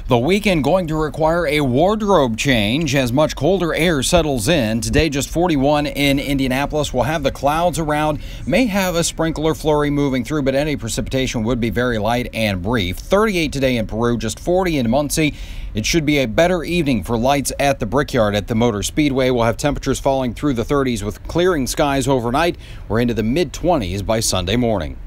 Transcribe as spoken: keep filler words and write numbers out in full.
The weekend going to require a wardrobe change as much colder air settles in. Today just forty-one in Indianapolis. We'll have the clouds around, may have a sprinkler flurry moving through, but any precipitation would be very light and brief. thirty-eight today in Peru, just forty in Muncie. It should be a better evening for lights at the Brickyard at the Motor Speedway. We'll have temperatures falling through the thirties with clearing skies overnight. We're into the mid twenties by Sunday morning.